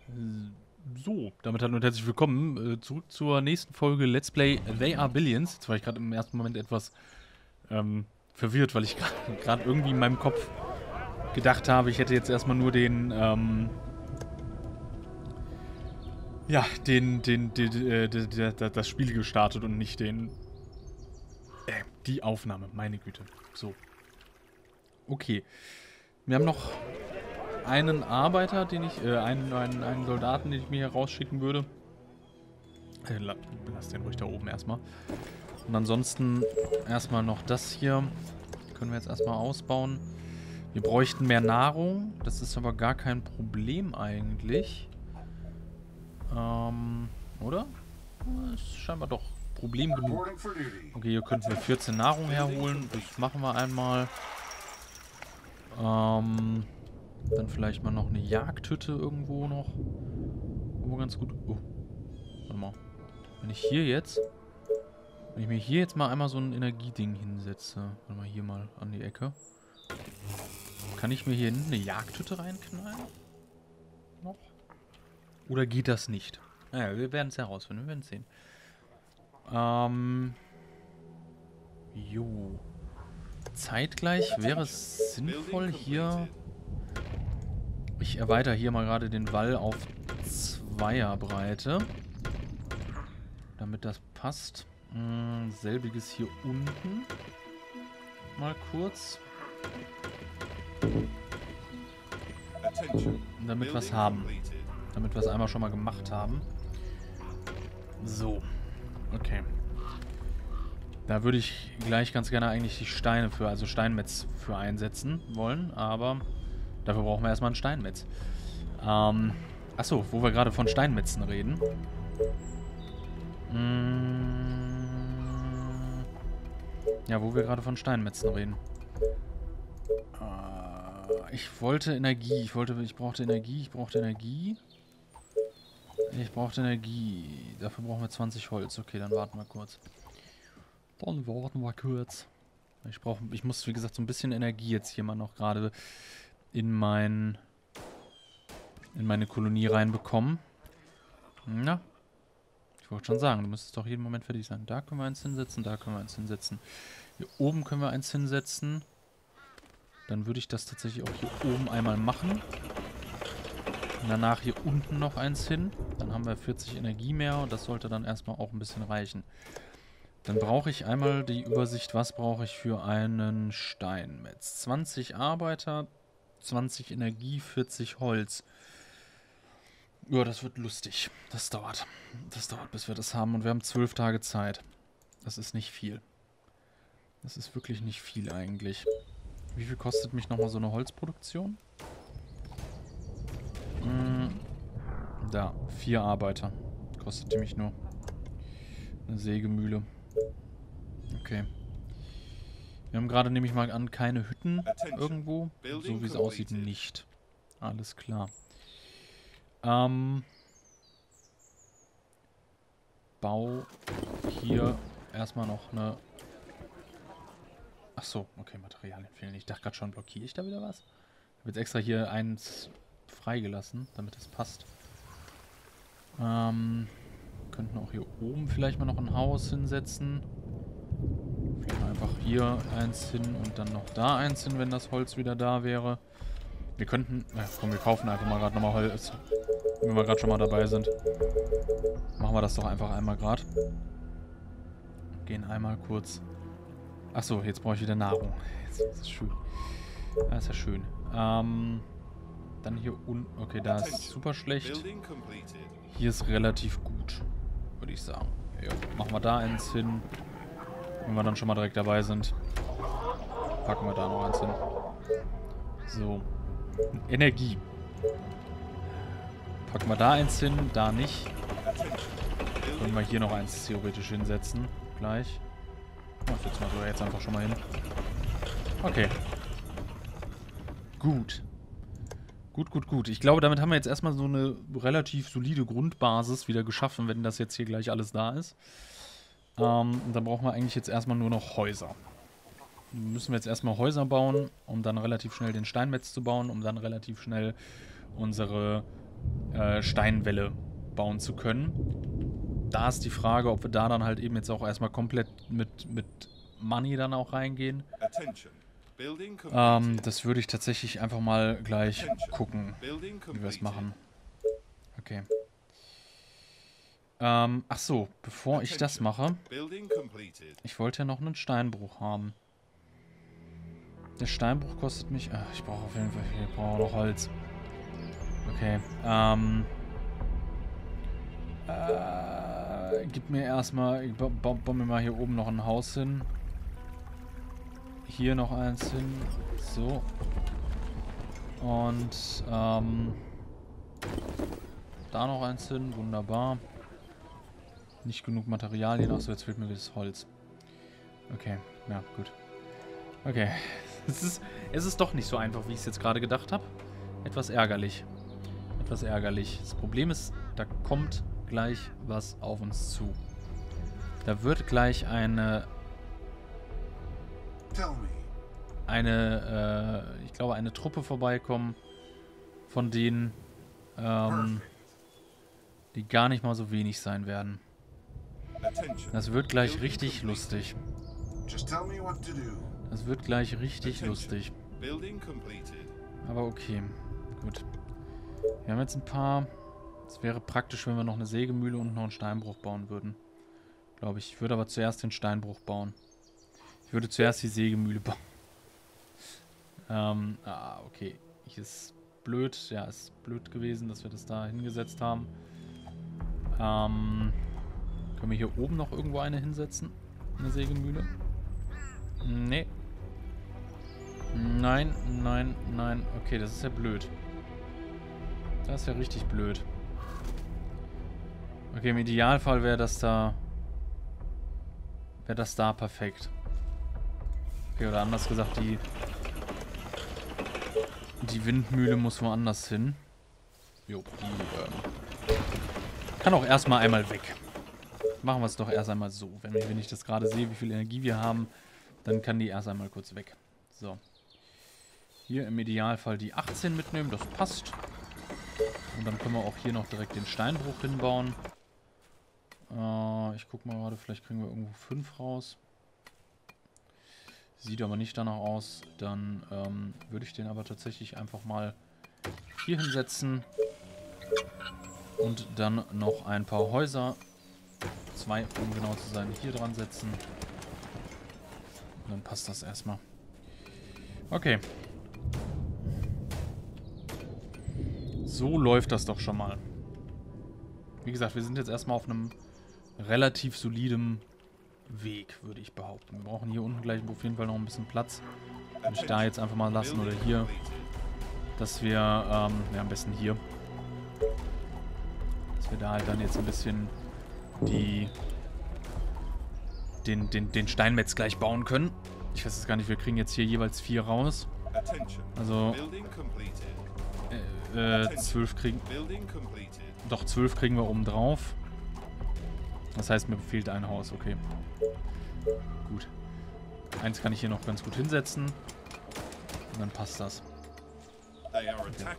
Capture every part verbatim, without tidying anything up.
So, damit hallo und herzlich willkommen äh, zurück zur nächsten Folge Let's Play They Are Billions. Jetzt war ich gerade im ersten Moment etwas ähm, verwirrt, weil ich gerade irgendwie in meinem Kopf gedacht habe, ich hätte jetzt erstmal nur den, ähm, ja, den, den, den, den, den, den, den das Spiel gestartet und nicht den, äh, die Aufnahme, meine Güte. So. Okay. Wir haben noch einen Arbeiter, den ich, äh, einen, einen, einen Soldaten, den ich mir hier rausschicken würde. Äh, la, lass den ruhig da oben erstmal. Und ansonsten erstmal noch das hier. Können wir jetzt erstmal ausbauen. Wir bräuchten mehr Nahrung. Das ist aber gar kein Problem eigentlich. Ähm, oder? Das ist scheinbar doch Problem genug. Okay, hier könnten wir vierzehn Nahrung herholen. Das machen wir einmal. Ähm... Dann vielleicht mal noch eine Jagdhütte irgendwo noch. Wo ganz gut... Oh. Warte mal. Wenn ich hier jetzt... Wenn ich mir hier jetzt mal einmal so ein Energieding hinsetze. Warte mal, hier mal an die Ecke. Kann ich mir hier eine Jagdhütte reinknallen? Noch? Oder geht das nicht? Naja, wir werden es herausfinden. Wir werden es sehen. Ähm... Jo. Zeitgleich wäre es sinnvoll, hier... Ich erweitere hier mal gerade den Wall auf Zweierbreite. Damit das passt. Hm, selbiges hier unten. Mal kurz. Damit wir es haben. Damit wir es einmal schon mal gemacht haben. So. Okay. Da würde ich gleich ganz gerne eigentlich die Steine für, also Steinmetz für einsetzen wollen, aber... Dafür brauchen wir erstmal einen Steinmetz. Ähm, achso, wo wir gerade von Steinmetzen reden. Mmh, ja, wo wir gerade von Steinmetzen reden. Äh, ich wollte Energie. Ich wollte, ich brauchte Energie. Ich brauchte Energie. Ich brauchte Energie. Dafür brauchen wir zwanzig Holz. Okay, dann warten wir kurz. Dann warten wir kurz. Ich brauche, ich muss, wie gesagt, so ein bisschen Energie jetzt hier mal noch gerade in mein in meine Kolonie reinbekommen. Na, ich wollte schon sagen, du müsstest doch jeden Moment fertig sein. Da können wir eins hinsetzen, da können wir eins hinsetzen. Hier oben können wir eins hinsetzen. Dann würde ich das tatsächlich auch hier oben einmal machen. Und danach hier unten noch eins hin. Dann haben wir vierzig Energie mehr und das sollte dann erstmal auch ein bisschen reichen. Dann brauche ich einmal die Übersicht, was brauche ich für einen Steinmetz. zwanzig Arbeiter, zwanzig Energie, vierzig Holz. Ja, das wird lustig. Das dauert. Das dauert, bis wir das haben. Und wir haben zwölf Tage Zeit. Das ist nicht viel. Das ist wirklich nicht viel eigentlich. Wie viel kostet mich nochmal so eine Holzproduktion? Hm, da, vier Arbeiter. Kostet die mich nur. Eine Sägemühle. Okay. Wir haben gerade, nehme ich mal an, keine Hütten irgendwo. So wie es aussieht, nicht. Alles klar. Ähm. Bau hier erstmal noch eine... Achso, okay, Materialien fehlen. Ich dachte gerade schon, blockiere ich da wieder was? Ich habe jetzt extra hier eins freigelassen, damit es passt. Ähm... Könnten auch hier oben vielleicht mal noch ein Haus hinsetzen. Vielleicht einfach hier eins hin und dann noch da eins hin, wenn das Holz wieder da wäre. Wir könnten... Ja, komm, wir kaufen einfach mal gerade nochmal Holz. Wenn wir gerade schon mal dabei sind. Machen wir das doch einfach einmal gerade. Gehen einmal kurz... Achso, jetzt brauche ich wieder Nahrung. Das ist schön. Das ist ja schön. Ähm... Dann hier unten... Okay, da ist super schlecht. Hier ist relativ gut. Würde ich sagen. Ja, machen wir da eins hin. Wenn wir dann schon mal direkt dabei sind, packen wir da noch eins hin. So. Energie. Packen wir da eins hin, da nicht. Können wir hier noch eins theoretisch hinsetzen. Gleich. Ach, setzen wir sogar jetzt einfach schon mal hin. Okay. Gut. Gut, gut, gut. Ich glaube, damit haben wir jetzt erstmal so eine relativ solide Grundbasis wieder geschaffen, wenn das jetzt hier gleich alles da ist. Ähm, und dann brauchen wir eigentlich jetzt erstmal nur noch Häuser. Dann müssen wir jetzt erstmal Häuser bauen, um dann relativ schnell den Steinmetz zu bauen, um dann relativ schnell unsere äh, Steinwälle bauen zu können. Da ist die Frage, ob wir da dann halt eben jetzt auch erstmal komplett mit, mit Money dann auch reingehen. Ähm, das würde ich tatsächlich einfach mal gleich gucken, wie wir es machen. Okay. Ähm, ach so, bevor ich das mache, ich wollte ja noch einen Steinbruch haben. Der Steinbruch kostet mich... Ach, ich brauche auf jeden Fall... Ich brauche noch Holz. Okay. Ähm... Äh, gib mir erstmal... Ich ba ba baue mir mal hier oben noch ein Haus hin. Hier noch eins hin. So. Und, ähm... da noch eins hin. Wunderbar. Nicht genug Materialien. Achso, jetzt fehlt mir das Holz. Okay. Ja, gut. Okay. Es ist, es ist doch nicht so einfach, wie ich es jetzt gerade gedacht habe. Etwas ärgerlich. Etwas ärgerlich. Das Problem ist, da kommt gleich was auf uns zu. Da wird gleich eine... Eine, äh, ich glaube, eine Truppe vorbeikommen, von denen, ähm, die gar nicht mal so wenig sein werden. Das wird gleich richtig lustig. Das wird gleich richtig lustig. Aber okay, gut. Wir haben jetzt ein paar... Es wäre praktisch, wenn wir noch eine Sägemühle und noch einen Steinbruch bauen würden. Glaube ich. Ich würde aber zuerst den Steinbruch bauen. Ich würde zuerst die Sägemühle bauen. ähm, ah, okay. Hier ist blöd. Ja, ist blöd gewesen, dass wir das da hingesetzt haben. Ähm, können wir hier oben noch irgendwo eine hinsetzen? Eine Sägemühle? Nee. Nein, nein, nein. Okay, das ist ja blöd. Das ist ja richtig blöd. Okay, im Idealfall wäre das da... Wäre das da perfekt. Okay, oder anders gesagt, die... Die Windmühle muss woanders hin. Jo, die, ähm... kann auch erstmal einmal weg. Machen wir es doch erst einmal so. Wenn, wenn ich das gerade sehe, wie viel Energie wir haben, dann kann die erst einmal kurz weg. So. Hier im Idealfall die achtzehn mitnehmen, das passt. Und dann können wir auch hier noch direkt den Steinbruch hinbauen. Äh, ich gucke mal gerade, vielleicht kriegen wir irgendwo fünf raus. Sieht aber nicht danach aus. Dann ähm, würde ich den aber tatsächlich einfach mal hier hinsetzen. Und dann noch ein paar Häuser, zwei, um genau zu sein, hier dran setzen. Und dann passt das erstmal. Okay. So läuft das doch schon mal. Wie gesagt, wir sind jetzt erstmal auf einem relativ soliden Weg, würde ich behaupten. Wir brauchen hier unten gleich auf jeden Fall noch ein bisschen Platz. Würde ich da jetzt einfach mal lassen oder hier. Dass wir, ähm, ja, am besten hier. Dass wir da halt dann jetzt ein bisschen die, den, den, den Steinmetz gleich bauen können. Ich weiß jetzt gar nicht, wir kriegen jetzt hier jeweils vier raus. Also, äh, äh, zwölf kriegen... Doch, zwölf kriegen wir oben drauf. Das heißt, mir fehlt ein Haus, okay. Gut. Eins kann ich hier noch ganz gut hinsetzen. Und dann passt das. Okay.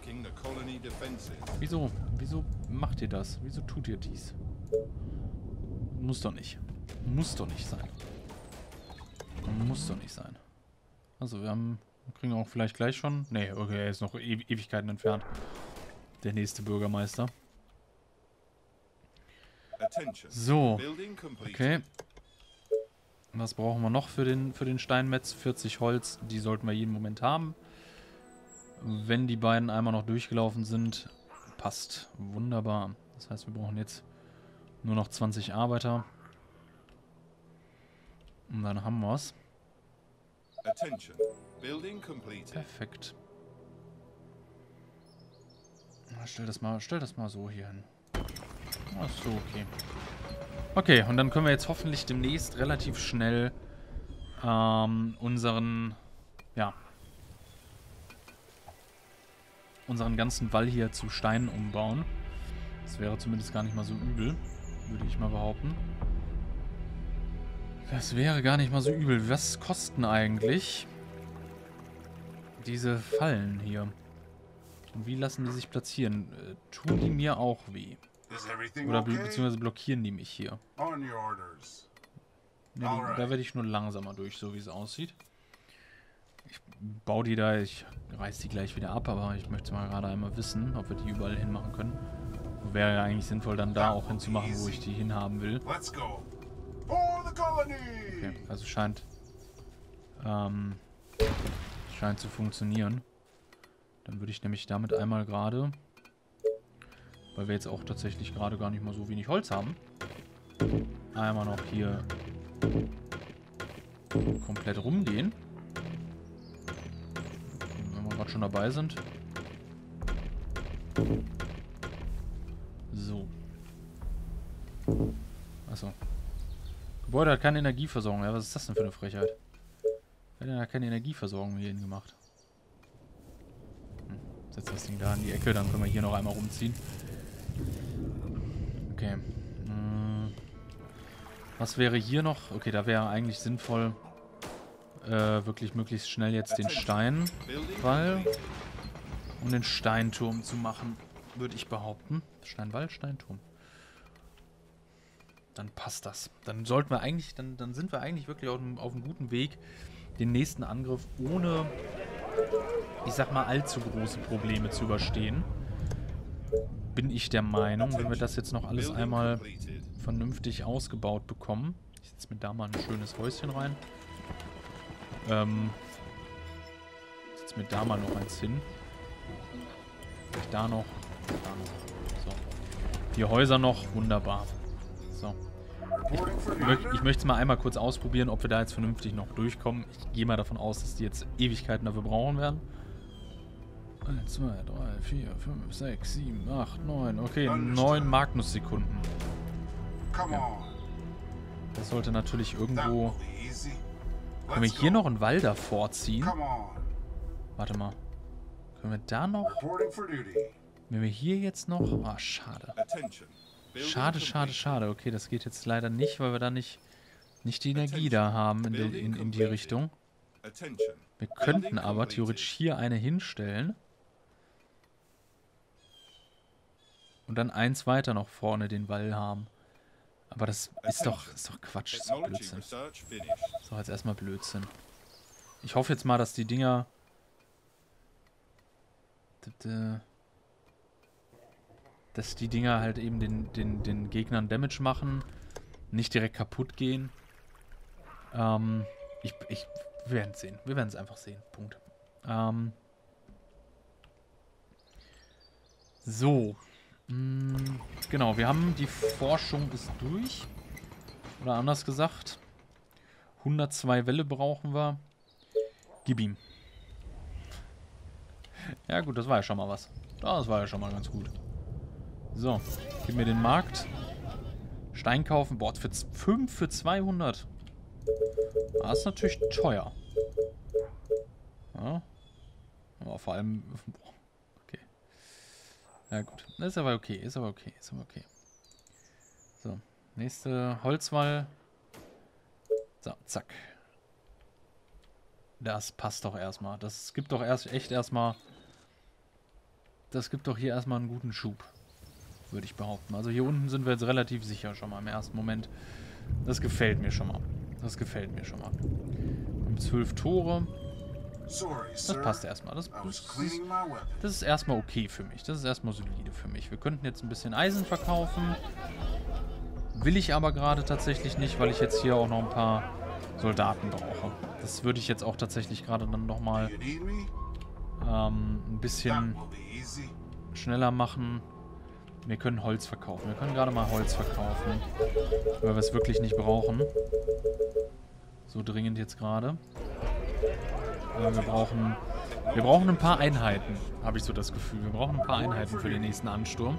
Wieso? Wieso macht ihr das? Wieso tut ihr dies? Muss doch nicht. Muss doch nicht sein. Muss doch nicht sein. Also, wir haben... Wir kriegen auch vielleicht gleich schon... Nee, okay, er ist noch e Ewigkeiten entfernt. Der nächste Bürgermeister. So. Okay. Was brauchen wir noch für den, für den Steinmetz? vierzig Holz. Die sollten wir jeden Moment haben. Wenn die beiden einmal noch durchgelaufen sind, passt. Wunderbar. Das heißt, wir brauchen jetzt nur noch zwanzig Arbeiter. Und dann haben wir es. Perfekt. Na, stell das mal, stell das mal so hier hin. Ach so, okay. Okay, und dann können wir jetzt hoffentlich demnächst relativ schnell ähm, unseren, ja, unseren ganzen Wall hier zu Steinen umbauen. Das wäre zumindest gar nicht mal so übel, würde ich mal behaupten. Das wäre gar nicht mal so übel. Was kosten eigentlich diese Fallen hier? Und wie lassen die sich platzieren? Äh, tun die mir auch weh? Oder be beziehungsweise blockieren die mich hier? Nee, da werde ich nur langsamer durch, so wie es aussieht. Ich baue die da, ich reiß die gleich wieder ab, aber ich möchte mal gerade einmal wissen, ob wir die überall hinmachen können. Wäre ja eigentlich sinnvoll, dann da auch hinzumachen, wo ich die hinhaben will. Okay, also scheint, ähm, scheint zu funktionieren. Dann würde ich nämlich damit einmal gerade, weil wir jetzt auch tatsächlich gerade gar nicht mal so wenig Holz haben, einmal noch hier komplett rumgehen. Wenn wir gerade schon dabei sind. So. Achso. Gebäude hat keine Energieversorgung. Ja, was ist das denn für eine Frechheit? Wer hat denn da keine Energieversorgung hierhin gemacht? Hm. Setz das Ding da in die Ecke, dann können wir hier noch einmal rumziehen. Okay. Hm. Was wäre hier noch? Okay, da wäre eigentlich sinnvoll, äh, wirklich möglichst schnell jetzt den Steinwall und den Steinturm zu machen, würde ich behaupten. Steinwall, Steinturm. Dann passt das. Dann sollten wir eigentlich, dann, dann sind wir eigentlich wirklich auf einem, auf einem guten Weg, den nächsten Angriff ohne, ich sag mal, allzu große Probleme zu überstehen. Bin ich der Meinung, wenn wir das jetzt noch alles einmal vernünftig ausgebaut bekommen. Ich setze mir da mal ein schönes Häuschen rein. Ähm, setze mir da mal noch eins hin. Ich da noch. Da noch. So. Vier Häuser noch. Wunderbar. So. Ich, möcht, ich möchte es mal einmal kurz ausprobieren, ob wir da jetzt vernünftig noch durchkommen. Ich gehe mal davon aus, dass die jetzt Ewigkeiten dafür brauchen werden. eins, zwei, drei, vier, fünf, sechs, sieben, acht, neun. Okay, neun Magnus-Sekunden. Ja. Das sollte natürlich irgendwo... Können wir hier noch einen Wall davor ziehen? Warte mal. Können wir da noch... Wenn wir hier jetzt noch... Ah, oh, schade. Schade, schade, schade. Okay, das geht jetzt leider nicht, weil wir da nicht, nicht die Energie da haben in die, in, in die Richtung. Wir könnten aber theoretisch hier eine hinstellen. Und dann eins weiter noch vorne den Wall haben. Aber das ist doch, ist doch Quatsch, das ist doch Blödsinn. Das ist doch jetzt erstmal Blödsinn. Ich hoffe jetzt mal, dass die Dinger... Dass die Dinger halt eben den, den, den Gegnern Damage machen. Nicht direkt kaputt gehen. Ähm, ich, ich, wir werden es sehen. Wir werden es einfach sehen. Punkt. Ähm, so. Genau, wir haben die Forschung ist durch. Oder anders gesagt. hundertzwei Wälle brauchen wir. Gib ihm. Ja gut, das war ja schon mal was. Das war ja schon mal ganz gut. So, gib mir den Markt. Stein kaufen. Boah, für fünf für zweihundert. Das ist natürlich teuer. Ja. Aber vor allem... Boah. Okay. Ja gut. Ist aber okay. Ist aber okay. Ist aber okay. So. Nächste Holzwall. So, zack. Das passt doch erstmal. Das gibt doch erst echt erstmal... Das gibt doch hier erstmal einen guten Schub. Würde ich behaupten. Also hier unten sind wir jetzt relativ sicher schon mal im ersten Moment. Das gefällt mir schon mal. Das gefällt mir schon mal. Wir haben zwölf Tore. Das passt erstmal. Das, das, ist, das ist erstmal okay für mich. Das ist erstmal solide für mich. Wir könnten jetzt ein bisschen Eisen verkaufen. Will ich aber gerade tatsächlich nicht, weil ich jetzt hier auch noch ein paar Soldaten brauche. Das würde ich jetzt auch tatsächlich gerade dann nochmal ähm, ein bisschen schneller machen. Wir können Holz verkaufen. Wir können gerade mal Holz verkaufen. Weil wir es wirklich nicht brauchen. So dringend jetzt gerade. Äh, wir brauchen... Wir brauchen ein paar Einheiten, habe ich so das Gefühl. Wir brauchen ein paar Einheiten für den nächsten Ansturm.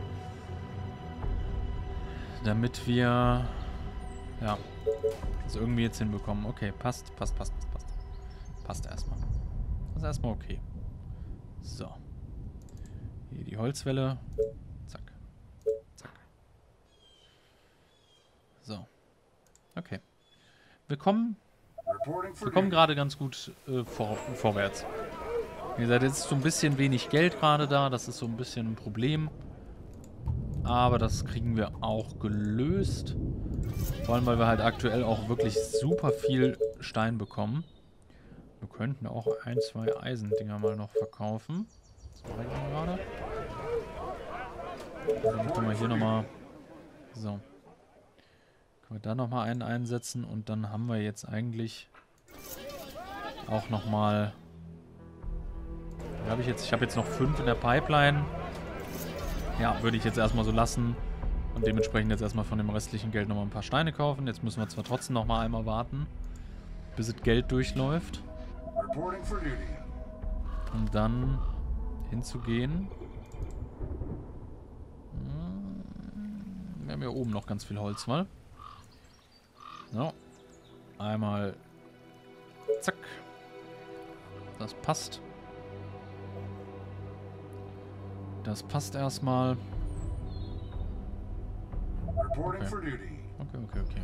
Damit wir... Ja. Das irgendwie jetzt hinbekommen. Okay, passt, passt, passt, passt, passt. Passt erstmal. Das ist erstmal okay. So. Hier die Holzwelle. Zack. Zack. So. Okay. Wir kommen, wir kommen gerade ganz gut äh, vor, vorwärts. Wie gesagt, jetzt ist so ein bisschen wenig Geld gerade da. Das ist so ein bisschen ein Problem. Aber das kriegen wir auch gelöst. Vor allem, weil wir halt aktuell auch wirklich super viel Stein bekommen. Wir könnten auch ein, zwei Eisendinger mal noch verkaufen. Das mache ich mal gerade. Dann können wir hier nochmal... So. Können wir da nochmal einen einsetzen. Und dann haben wir jetzt eigentlich auch nochmal... Habe ich jetzt? Ich habe jetzt noch fünf in der Pipeline. Ja, würde ich jetzt erstmal so lassen. Und dementsprechend jetzt erstmal von dem restlichen Geld nochmal ein paar Steine kaufen. Jetzt müssen wir zwar trotzdem nochmal einmal warten, bis das Geld durchläuft. Um dann hinzugehen. Wir haben hier oben noch ganz viel Holz mal. So. Einmal. Zack. Das passt. Das passt erstmal. Okay. Okay, okay, okay.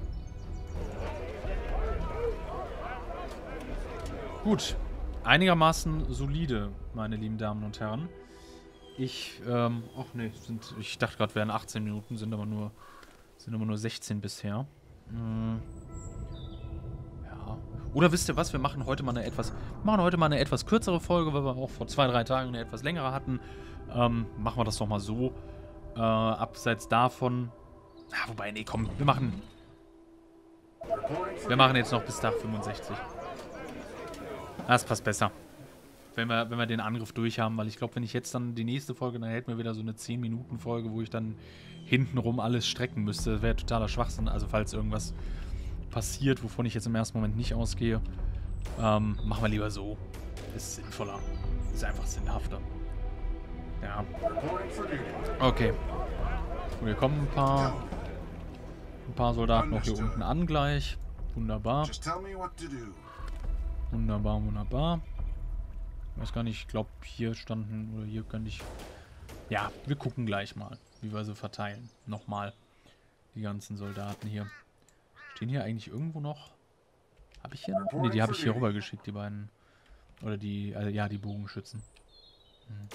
Gut. Einigermaßen solide, meine lieben Damen und Herren. Ich, ähm, ach nee, sind, ich dachte gerade, wären achtzehn Minuten, sind aber nur, sind aber nur sechzehn bisher. Hm. Ja. Oder wisst ihr was, wir machen heute mal eine etwas, machen heute mal eine etwas kürzere Folge, weil wir auch vor zwei, drei Tagen eine etwas längere hatten. Ähm, machen wir das doch mal so. Äh, abseits davon, ah, wobei, nee, komm, wir machen, wir machen jetzt noch bis Tag fünfundsechzig. Das passt besser. Wenn wir, wenn wir den Angriff durch haben, weil ich glaube, wenn ich jetzt dann die nächste Folge, dann hält mir wieder so eine zehn Minuten Folge, wo ich dann hintenrum alles strecken müsste. Das wäre totaler Schwachsinn. Also falls irgendwas passiert, wovon ich jetzt im ersten Moment nicht ausgehe, ähm, machen wir lieber so. Ist sinnvoller. Ist einfach sinnhafter. Ja. Okay. Und hier kommen ein paar, ein paar Soldaten noch hier unten an gleich. Wunderbar. Wunderbar, wunderbar. Ich weiß gar nicht, ich glaube, hier standen, oder hier könnte ich... Ja, wir gucken gleich mal, wie wir sie verteilen. Nochmal. Die ganzen Soldaten hier. Stehen hier eigentlich irgendwo noch... Habe ich hier noch? Ne, die habe ich hier rüber geschickt, die beiden. Oder die, also ja, die Bogenschützen. Hm.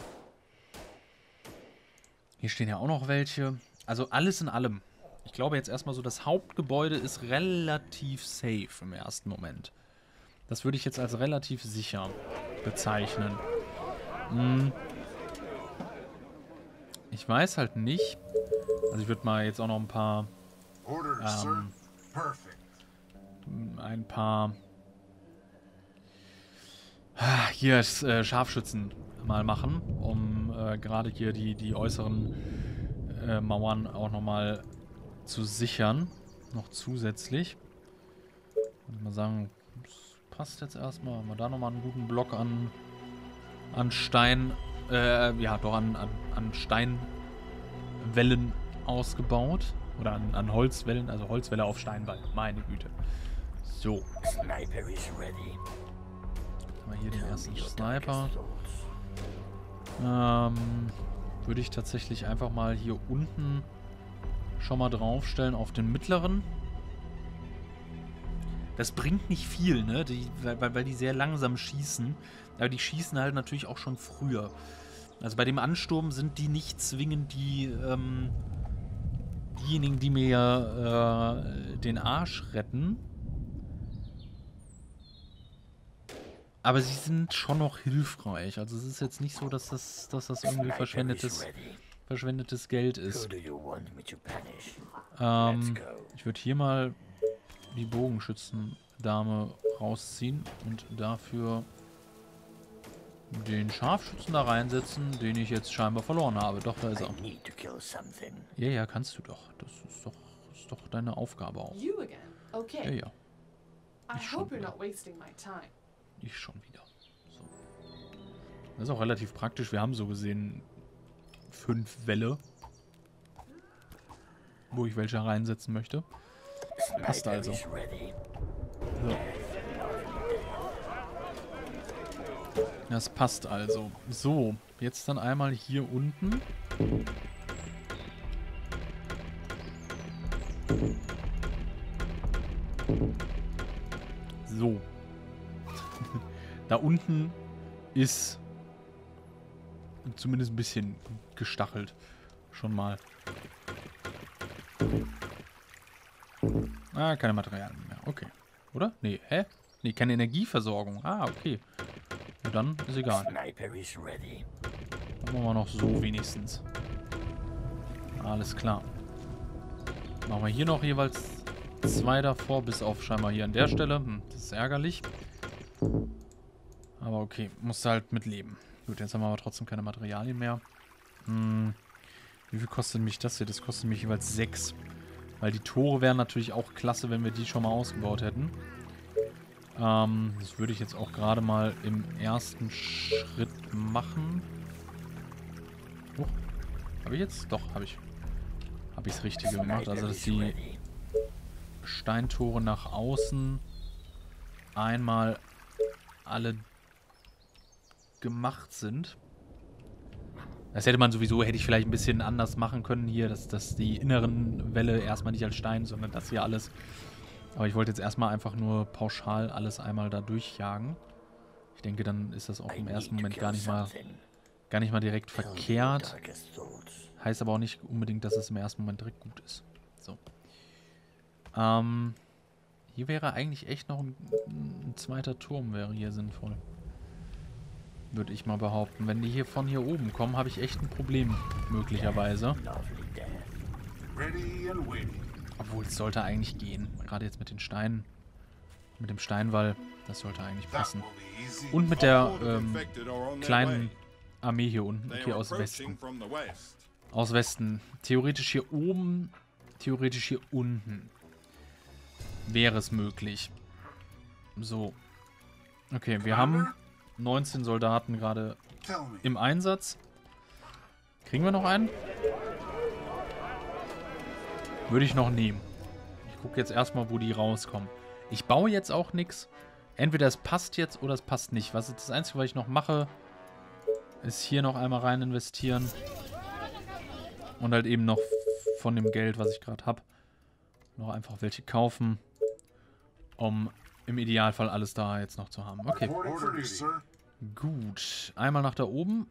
Hier stehen ja auch noch welche. Also alles in allem. Ich glaube jetzt erstmal so, das Hauptgebäude ist relativ safe im ersten Moment. Das würde ich jetzt als relativ sicher bezeichnen. Hm. Ich weiß halt nicht. Also ich würde mal jetzt auch noch ein paar... Ähm, ein paar... Hier äh, Scharfschützen mal machen, um äh, gerade hier die, die äußeren äh, Mauern auch nochmal zu sichern. Noch zusätzlich. Würde mal sagen, das passt jetzt erstmal. Haben wir da nochmal einen guten Block an, an Stein, äh, ja doch an, an, an Steinwellen ausgebaut. Oder an, an Holzwellen, also Holzwelle auf Steinwall. Meine Güte. So. Sniper is ready. Haben wir hier den ersten Sniper. Ähm, würde ich tatsächlich einfach mal hier unten schon mal draufstellen auf den mittleren. Das bringt nicht viel, ne? Die, weil, weil die sehr langsam schießen. Aber die schießen halt natürlich auch schon früher. Also bei dem Ansturm sind die nicht zwingend die, ähm, diejenigen, die mir äh, den Arsch retten. Aber sie sind schon noch hilfreich. Also es ist jetzt nicht so, dass das, dass das irgendwie verschwendetes, verschwendetes Geld ist. Ähm, ich würde hier mal die Bogenschützendame rausziehen und dafür den Scharfschützen da reinsetzen, den ich jetzt scheinbar verloren habe. Doch, da ist er. Ja, ja, kannst du doch. Das ist doch, das ist doch deine Aufgabe auch. Okay. Ja, ja. I hope you're not wasting my time. Ich schon wieder. So. Das ist auch relativ praktisch. Wir haben so gesehen fünf Wälle, wo ich welche reinsetzen möchte. Passt also. So. Das passt also. So, jetzt dann einmal hier unten. So. Da unten ist zumindest ein bisschen gestachelt. Schon mal. Ah, keine Materialien mehr. Okay. Oder? Nee, hä? Nee, keine Energieversorgung. Ah, okay. Und dann ist egal. Sniper is ready. Dann machen wir noch so wenigstens. Alles klar. Machen wir hier noch jeweils zwei davor, bis auf scheinbar hier an der Stelle. Hm, das ist ärgerlich. Aber okay, musst du halt mitleben. Gut, jetzt haben wir aber trotzdem keine Materialien mehr. Hm, wie viel kostet mich das hier? Das kostet mich jeweils sechs. Weil die Tore wären natürlich auch klasse, wenn wir die schon mal ausgebaut hätten. Ähm, das würde ich jetzt auch gerade mal im ersten Schritt machen. Oh, habe ich jetzt? Doch, habe ich. Habe ich das Richtige gemacht. Also, dass die Steintore nach außen einmal alle gemacht sind. Das hätte man sowieso, hätte ich vielleicht ein bisschen anders machen können hier, dass, dass die inneren Wälle erstmal nicht als Stein, sondern das hier alles. Aber ich wollte jetzt erstmal einfach nur pauschal alles einmal da durchjagen. Ich denke, dann ist das auch im ersten Moment gar nicht mal, gar nicht mal direkt verkehrt. Heißt aber auch nicht unbedingt, dass es im ersten Moment direkt gut ist. So. Ähm, hier wäre eigentlich echt noch ein, ein zweiter Turm, wäre hier sinnvoll. Würde ich mal behaupten. Wenn die hier von hier oben kommen, habe ich echt ein Problem, möglicherweise. Obwohl, es sollte eigentlich gehen. Gerade jetzt mit den Steinen. Mit dem Steinwall, das sollte eigentlich passen. Und mit der ähm, kleinen Armee hier unten. Okay, aus Westen. Aus Westen. Theoretisch hier oben, theoretisch hier unten. Wäre es möglich. So. Okay, wir haben neunzehn Soldaten gerade im Einsatz. Kriegen wir noch einen? Würde ich noch nehmen. Ich gucke jetzt erstmal, wo die rauskommen. Ich baue jetzt auch nichts. Entweder es passt jetzt oder es passt nicht. Was ist das Einzige, was ich noch mache, ist hier noch einmal rein investieren. Und halt eben noch von dem Geld, was ich gerade habe, noch einfach welche kaufen, um im Idealfall alles da jetzt noch zu haben. Okay. Gut. Einmal nach da oben.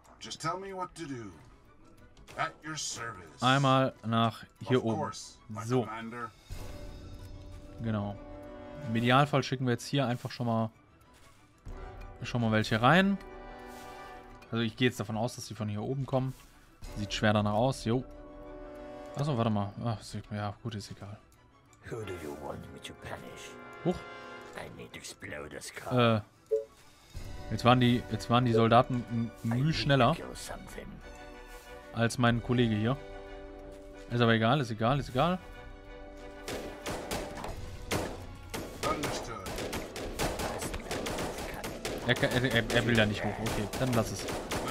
Einmal nach hier oben. So. Genau. Im Idealfall schicken wir jetzt hier einfach schon mal schon mal welche rein. Also ich gehe jetzt davon aus, dass die von hier oben kommen. Sieht schwer danach aus. Jo. Achso, warte mal. Ach, ja, gut, ist egal. Huch. Äh. Jetzt waren die, jetzt waren die Soldaten müh schneller als mein Kollege hier. Ist aber egal, ist egal, ist egal. Er, er, er, er will da nicht hoch. Okay, dann lass es.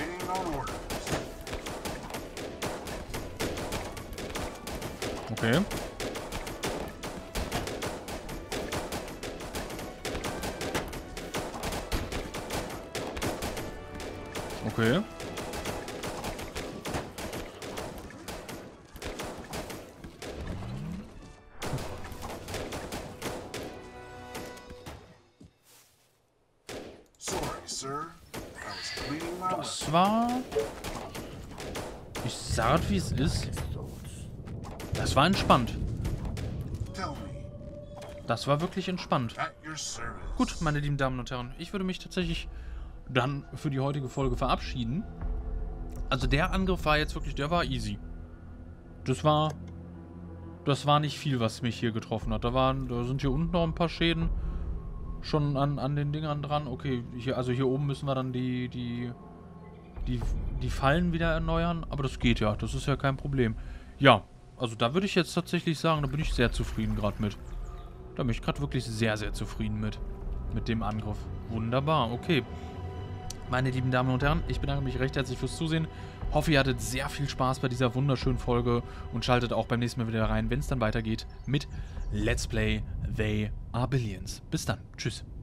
Okay. Okay. Das war... Ich sag, wie es ist. Das war entspannt. Das war wirklich entspannt. Gut, meine lieben Damen und Herren. Ich würde mich tatsächlich dann für die heutige Folge verabschieden. Also der Angriff war jetzt wirklich... Der war easy. Das war... Das war nicht viel, was mich hier getroffen hat. Da waren... Da sind hier unten noch ein paar Schäden schon an, an den Dingern dran. Okay, hier, also hier oben müssen wir dann die... Die... Die, die Fallen wieder erneuern. Aber das geht ja. Das ist ja kein Problem. Ja, also da würde ich jetzt tatsächlich sagen, da bin ich sehr zufrieden gerade mit. Da bin ich gerade wirklich sehr, sehr zufrieden mit. Mit dem Angriff. Wunderbar, okay. Meine lieben Damen und Herren, ich bedanke mich recht herzlich fürs Zusehen. Hoffe, ihr hattet sehr viel Spaß bei dieser wunderschönen Folge und schaltet auch beim nächsten Mal wieder rein, wenn es dann weitergeht mit Let's Play They Are Billions. Bis dann. Tschüss.